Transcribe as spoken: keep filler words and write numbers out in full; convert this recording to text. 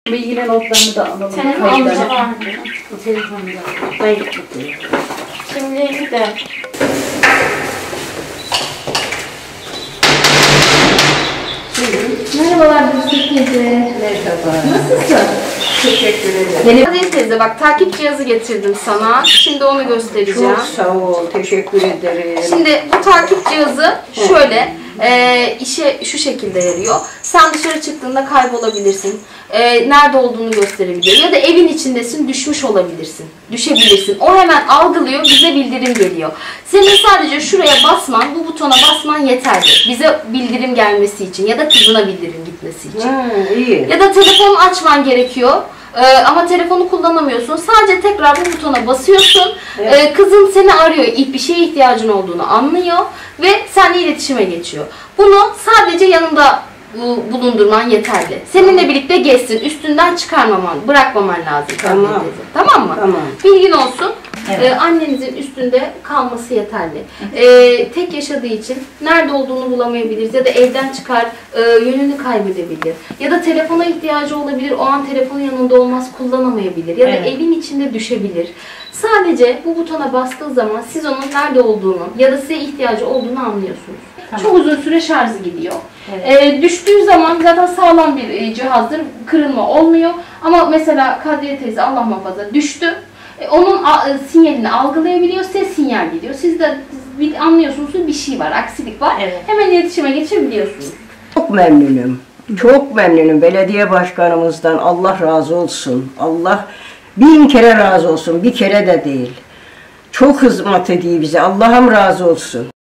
Bilgilen notlarını da alalım. Telefonda var. Bu telefonda. Kayıt tutuyor. Kimliğini de. Merhabalar Gülsün teyze. Merhaba. Nasılsın? Teşekkür ederim. Yeni teyze bak takip cihazı getirdim sana. Şimdi onu göstereceğim. Çok sağ ol. Teşekkür ederim. Şimdi bu takip cihazı şöyle e, işe şu şekilde yarıyor. Sen dışarı çıktığında kaybolabilirsin. E, nerede olduğunu gösterebilir. Ya da evin içindesin, düşmüş olabilirsin. Düşebilirsin. O hemen algılıyor, bize bildirim geliyor. Senin sadece şuraya basman, bu butona basman yeterli. Bize bildirim gelmesi için ya da kızına bildirim gitmesi için. Ha, iyi. Ya da telefonu açman gerekiyor. Ee, ama telefonu kullanamıyorsun. Sadece tekrar bu butona basıyorsun. Evet. Ee, kızın seni arıyor. Bir şeye ihtiyacın olduğunu anlıyor. Ve seninle iletişime geçiyor. Bunu sadece yanında bulundurman yeterli. Seninle birlikte gezsin. Üstünden çıkarmaman, bırakmaman lazım. Tamam. Tamam mı? Tamam. Bilgin olsun. Evet. Ee, annenizin üstünde kalması yeterli. Ee, tek yaşadığı için nerede olduğunu bulamayabiliriz ya da evden çıkar, e, yönünü kaybedebilir. Ya da telefona ihtiyacı olabilir, o an telefonun yanında olmaz, kullanamayabilir. Ya da Evet. evin içinde düşebilir. Sadece bu butona bastığı zaman siz onun nerede olduğunu ya da size ihtiyacı olduğunu anlıyorsunuz. Tamam. Çok uzun süre şarjı gidiyor. Evet. Ee, düştüğü zaman zaten sağlam bir e, cihazdır, kırılma olmuyor. Ama mesela Kadriye teyze Allah muhafaza düştü. E, onun a, e, sinyalini algılayabiliyor, ses sinyal gidiyor. Siz de bir, anlıyorsunuz ki bir şey var, aksilik var. Evet. Hemen iletişime geçebiliyorsunuz. Çok memnunum. Çok memnunum belediye başkanımızdan. Allah razı olsun. Allah bin kere razı olsun. Bir kere de değil. Çok hizmet ediyor bize. Allah'ım razı olsun.